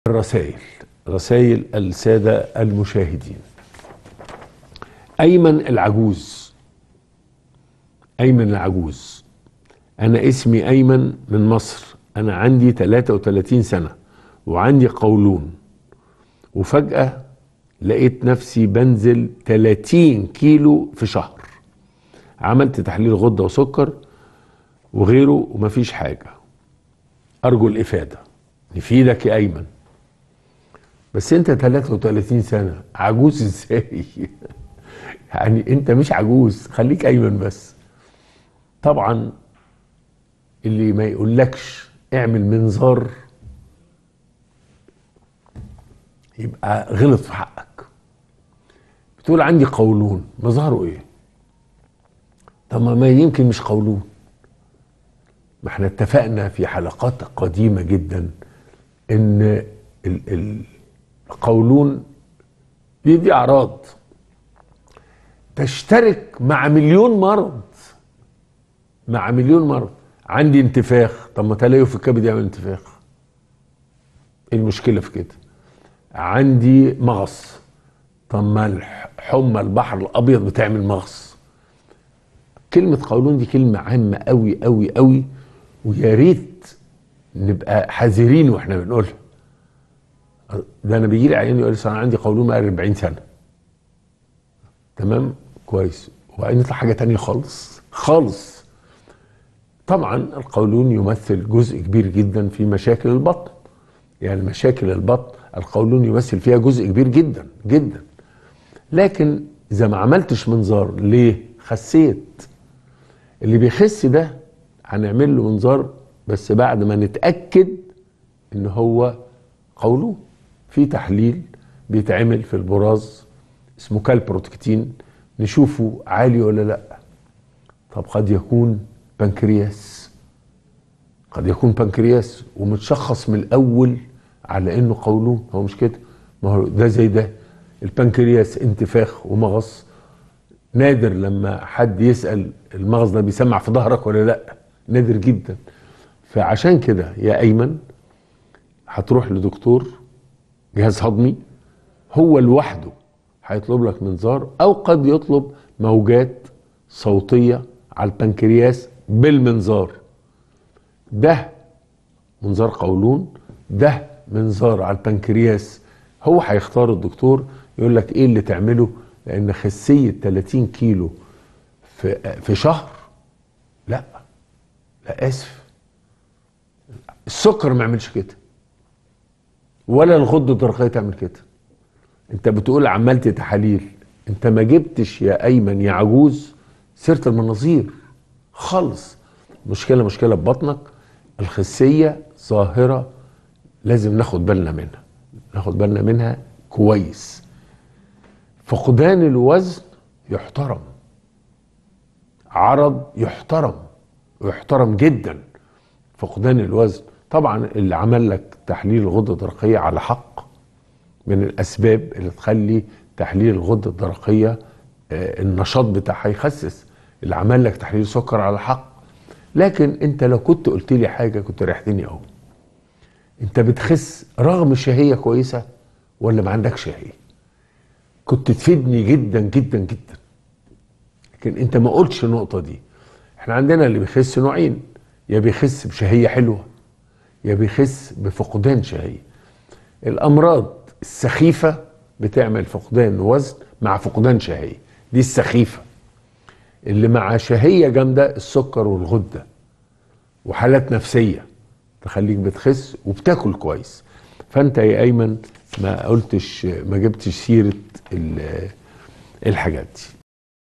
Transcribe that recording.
رسائل السادة المشاهدين. أيمن العجوز. أنا اسمي أيمن من مصر. أنا عندي 33 سنة وعندي قولون، وفجأة لقيت نفسي بنزل 30 كيلو في شهر. عملت تحليل غدة وسكر وغيره ومفيش حاجة. أرجو الإفادة، نفيدك يا أيمن. بس انت 33 سنة، عجوز ازاي؟ يعني انت مش عجوز، خليك ايمن بس. طبعا اللي ما يقولكش اعمل منظار يبقى غلط في حقك. بتقول عندي قولون، مظهره ايه؟ طب ما يمكن مش قولون. ما احنا اتفقنا في حلقات قديمة جدا ان القولون بيدي اعراض تشترك مع مليون مرض. عندي انتفاخ، طب ما تلاقيه في الكبد يعمل انتفاخ. ايه المشكله في كده؟ عندي مغص، طب ما حمى البحر الابيض بتعمل مغص. كلمه قولون دي كلمه عامه قوي قوي قوي، ويا ريت نبقى حذرين واحنا بنقولها. ده انا بيجي لي عيان يقول لي انا عندي قولون بقى 40 سنه. تمام، كويس، وبعدين يطلع حاجه تانية خالص. طبعا القولون يمثل جزء كبير جدا في مشاكل البطن. يعني مشاكل البطن القولون يمثل فيها جزء كبير جدا جدا. لكن اذا ما عملتش منظار، ليه؟ خسيت. اللي بيخس ده هنعمل له منظار بس بعد ما نتاكد ان هو قولون. في تحليل بيتعمل في البراز اسمه كالبروتكتين، نشوفه عالي ولا لا. طب قد يكون بنكرياس ومتشخص من الاول على انه قولون. هو مش كده؟ ما هو ده زي ده. البنكرياس انتفاخ ومغص. نادر لما حد يسأل المغص ده بيسمع في ظهرك ولا لا، نادر جدا. فعشان كده يا ايمن هتروح لدكتور جهاز هضمي، هو لوحده هيطلب لك منظار، او قد يطلب موجات صوتية على البنكرياس بالمنظار. ده منظار قولون، ده منظار على البنكرياس. هو هيختار الدكتور، يقول لك ايه اللي تعمله، لان خسية 30 كيلو في شهر لا اسف. السكر ما يعملش كده، ولا الغدة الدرقية تعمل كده. انت بتقول عملت تحاليل، انت ما جبتش يا ايمن يا عجوز سيرة المناظير خالص. مشكلة ببطنك. الخسية ظاهرة لازم ناخد بالنا منها كويس. فقدان الوزن يحترم، عرض يحترم جدا. فقدان الوزن طبعا اللي عمل لك تحليل الغدة الدرقية على حق، من الاسباب اللي تخلي تحليل الغدة الدرقية النشاط بتاعها يخسس. اللي عمل لك تحليل سكر على حق. لكن انت لو كنت قلت لي حاجة كنت ريحتني اهو. انت بتخس رغم الشهية كويسة ولا ما عندكش شهية؟ كنت تفيدني جدا جدا جدا. لكن انت ما قلتش النقطة دي. احنا عندنا اللي بيخس نوعين، يا بيخس بشهية حلوة يا بيخس بفقدان شهية. الامراض السخيفة بتعمل فقدان وزن مع فقدان شهية، دي السخيفة. اللي مع شهية جامدة السكر والغدة، وحالات نفسية تخليك بتخس وبتاكل كويس. فانت يا ايمن ما جبتش سيرة الحاجات دي.